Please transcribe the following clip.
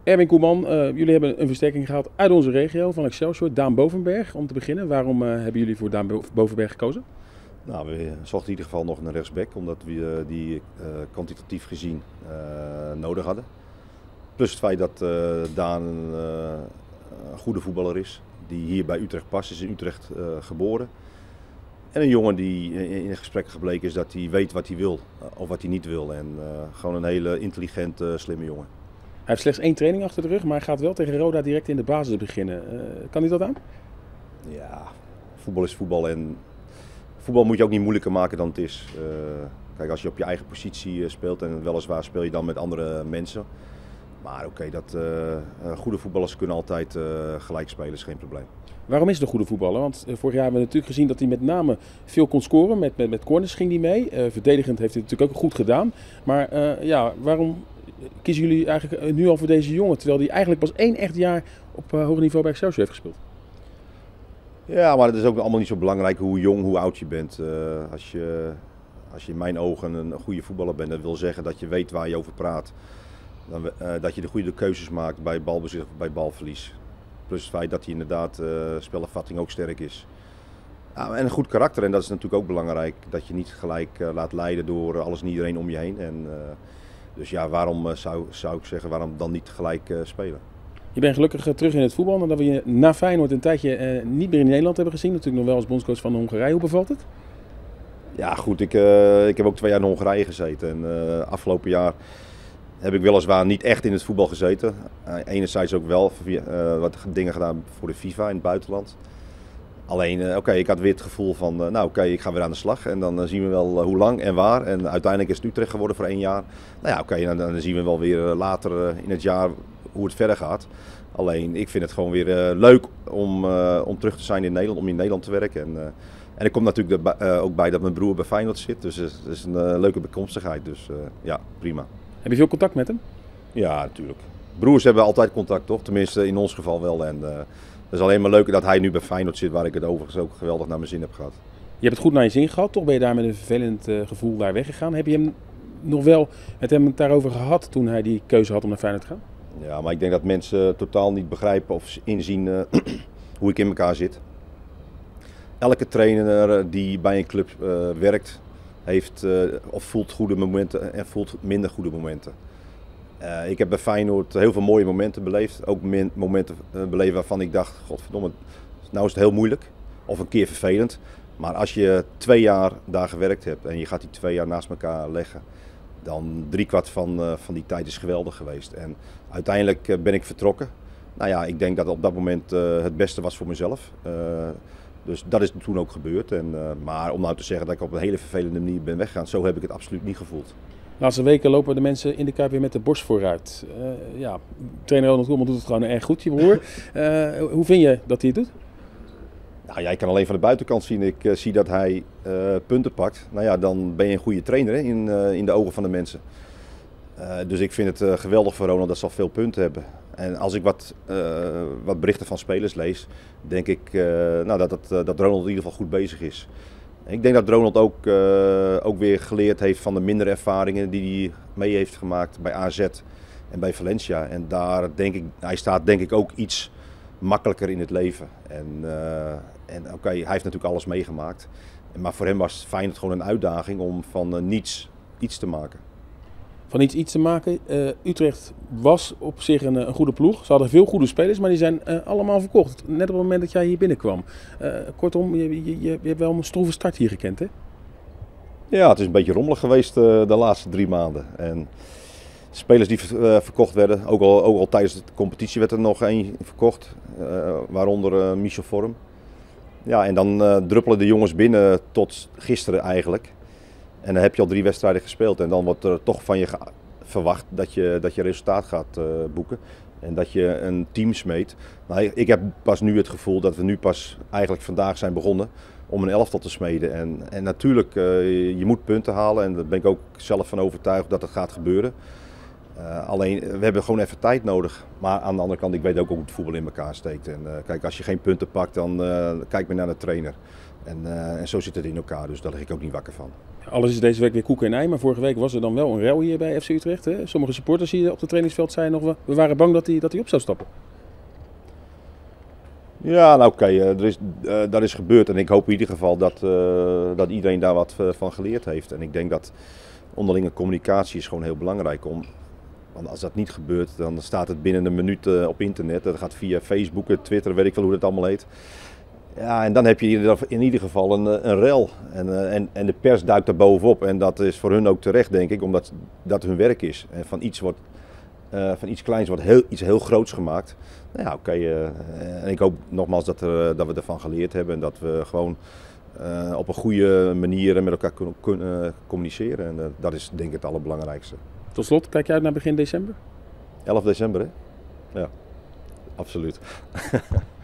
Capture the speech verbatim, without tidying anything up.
Erwin Koeman, uh, jullie hebben een versterking gehaald uit onze regio van Excelsior, Daan Bovenberg. Om te beginnen, waarom uh, hebben jullie voor Daan Bovenberg gekozen? Nou, we zochten in ieder geval nog een rechtsback, omdat we uh, die uh, kwantitatief gezien uh, nodig hadden. Plus het feit dat uh, Daan een, uh, een goede voetballer is, die hier bij Utrecht past, is in Utrecht uh, geboren. En een jongen die in het gesprek gebleken is dat hij weet wat hij wil of wat hij niet wil. En uh, gewoon een hele intelligente, slimme jongen. Hij heeft slechts één training achter de rug, maar hij gaat wel tegen Roda direct in de basis beginnen. Uh, kan hij dat aan? Ja, voetbal is voetbal en voetbal moet je ook niet moeilijker maken dan het is. Uh, kijk, als je op je eigen positie speelt en weliswaar speel je dan met andere mensen. Maar oké, okay, dat uh, goede voetballers kunnen altijd uh, gelijk spelen, is geen probleem. Waarom is het een goede voetballer? Want uh, vorig jaar hebben we natuurlijk gezien dat hij met name veel kon scoren. Met, met, met corners ging hij mee. Uh, verdedigend heeft hij het natuurlijk ook goed gedaan. Maar uh, ja, waarom kiezen jullie eigenlijk nu al voor deze jongen? Terwijl hij eigenlijk pas één echt jaar op uh, hoger niveau bij Excelsior heeft gespeeld. Ja, maar het is ook allemaal niet zo belangrijk hoe jong, hoe oud je bent. Uh, als je, als je in mijn ogen een goede voetballer bent, dat wil zeggen dat je weet waar je over praat. Dan, uh, dat je de goede keuzes maakt bij balbezit of bij balverlies. Plus het feit dat hij inderdaad uh, spelervatting ook sterk is. Ja, en een goed karakter, en dat is natuurlijk ook belangrijk. Dat je niet gelijk uh, laat leiden door alles en iedereen om je heen. En, uh, dus ja, waarom uh, zou, zou ik zeggen, waarom dan niet gelijk uh, spelen? Je bent gelukkig uh, terug in het voetbal, nadat we je na Feyenoord een tijdje uh, niet meer in Nederland hebben gezien. Natuurlijk nog wel als bondscoach van Hongarije. Hoe bevalt het? Ja goed, ik, uh, ik heb ook twee jaar in Hongarije gezeten. En uh, afgelopen jaar heb ik weliswaar niet echt in het voetbal gezeten. Uh, enerzijds ook wel uh, wat dingen gedaan voor de FIFA in het buitenland. Alleen, uh, oké, okay, ik had weer het gevoel van, uh, nou oké, okay, ik ga weer aan de slag. En dan uh, zien we wel uh, hoe lang en waar. En uiteindelijk is het Utrecht geworden voor één jaar. Nou ja, oké, okay, dan, dan zien we wel weer uh, later uh, in het jaar hoe het verder gaat. Alleen, ik vind het gewoon weer uh, leuk om, uh, om terug te zijn in Nederland, om in Nederland te werken. En, uh, en ik kom natuurlijk de, uh, ook bij dat mijn broer bij Feyenoord zit. Dus het is een uh, leuke bekomstigheid. Dus uh, ja, prima. Heb je veel contact met hem? Ja, natuurlijk. Broers hebben altijd contact, toch? Tenminste, in ons geval wel. En uh, het is alleen maar leuk dat hij nu bij Feyenoord zit, waar ik het overigens ook geweldig naar mijn zin heb gehad. Je hebt het goed naar je zin gehad, toch ben je daar met een vervelend uh, gevoel daar weggegaan. Heb je hem nog wel met hem het daarover gehad toen hij die keuze had om naar Feyenoord te gaan? Ja, maar ik denk dat mensen totaal niet begrijpen of inzien uh, hoe ik in elkaar zit. Elke trainer die bij een club uh, werkt, heeft uh, of voelt goede momenten en voelt minder goede momenten. Uh, ik heb bij Feyenoord heel veel mooie momenten beleefd. Ook momenten uh, beleefd waarvan ik dacht, godverdomme, nou is het heel moeilijk. Of een keer vervelend. Maar als je twee jaar daar gewerkt hebt en je gaat die twee jaar naast elkaar leggen, dan driekwart van, uh, van die tijd is geweldig geweest. En uiteindelijk uh, ben ik vertrokken. Nou ja, ik denk dat het op dat moment uh, het beste was voor mezelf. Uh, dus dat is toen ook gebeurd. En, uh, maar om nou te zeggen dat ik op een hele vervelende manier ben weggegaan, zo heb ik het absoluut niet gevoeld. De laatste weken lopen de mensen in de Kuip weer met de borst vooruit. Uh, ja, trainer Ronald Koeman doet het gewoon erg goed, je broer. Uh, hoe vind je dat hij het doet? Nou ja, ik kan alleen van de buitenkant zien. Ik uh, zie dat hij uh, punten pakt. Nou ja, dan ben je een goede trainer hè, in, uh, in de ogen van de mensen. Uh, dus ik vind het uh, geweldig voor Ronald dat ze al veel punten hebben. En als ik wat, uh, wat berichten van spelers lees, denk ik uh, nou, dat, dat, uh, dat Ronald in ieder geval goed bezig is. Ik denk dat Ronald ook, uh, ook weer geleerd heeft van de mindere ervaringen die hij mee heeft gemaakt bij A Z en bij Valencia. En daar denk ik, hij staat denk ik ook iets makkelijker in het leven. En, uh, en oké, okay, hij heeft natuurlijk alles meegemaakt. Maar voor hem was Feyenoord gewoon een uitdaging om van uh, niets iets te maken. Van iets iets te maken. Uh, Utrecht was op zich een, een goede ploeg. Ze hadden veel goede spelers, maar die zijn uh, allemaal verkocht. Net op het moment dat jij hier binnenkwam. Uh, kortom, je, je, je hebt wel een stroeve start hier gekend, hè? Ja, het is een beetje rommelig geweest uh, de laatste drie maanden. En spelers die uh, verkocht werden, ook al, ook al tijdens de competitie werd er nog één verkocht. Uh, waaronder uh, Michel Vorm. Ja, en dan uh, druppelen de jongens binnen tot gisteren eigenlijk. En dan heb je al drie wedstrijden gespeeld en dan wordt er toch van je verwacht dat je, dat je resultaat gaat uh, boeken. En dat je een team smeet. Nou, ik heb pas nu het gevoel dat we nu pas eigenlijk vandaag zijn begonnen om een elftal te smeden. En, en natuurlijk, uh, je moet punten halen en daar ben ik ook zelf van overtuigd dat dat gaat gebeuren. Uh, alleen, we hebben gewoon even tijd nodig. Maar aan de andere kant, ik weet ook hoe het voetbal in elkaar steekt. En uh, kijk, als je geen punten pakt, dan uh, kijk maar naar de trainer. En, uh, en zo zit het in elkaar, dus daar lig ik ook niet wakker van. Alles is deze week weer koek en ei, maar vorige week was er dan wel een rel hier bij F C Utrecht. Hè? Sommige supporters hier op het trainingsveld zeiden nog, we waren bang dat hij dat hij op zou stappen. Ja, nou oké, okay, uh, is, uh, dat is gebeurd en ik hoop in ieder geval dat, uh, dat iedereen daar wat uh, van geleerd heeft. En ik denk dat onderlinge communicatie is gewoon heel belangrijk. Om, want als dat niet gebeurt, dan staat het binnen een minuut uh, op internet. Dat gaat via Facebook, Twitter, weet ik wel hoe dat allemaal heet. Ja, en dan heb je in ieder geval een, een rel. En, uh, en, en de pers duikt daar bovenop. En dat is voor hun ook terecht, denk ik, omdat dat hun werk is. En van iets, wordt, uh, van iets kleins wordt heel, iets heel groots gemaakt. Nou ja, oké. Okay, uh, en ik hoop nogmaals dat, er, dat we ervan geleerd hebben. En dat we gewoon uh, op een goede manier met elkaar kunnen, kunnen communiceren. En uh, dat is denk ik het allerbelangrijkste. Tot slot, kijk je uit naar begin december? elf december, hè? Ja, absoluut.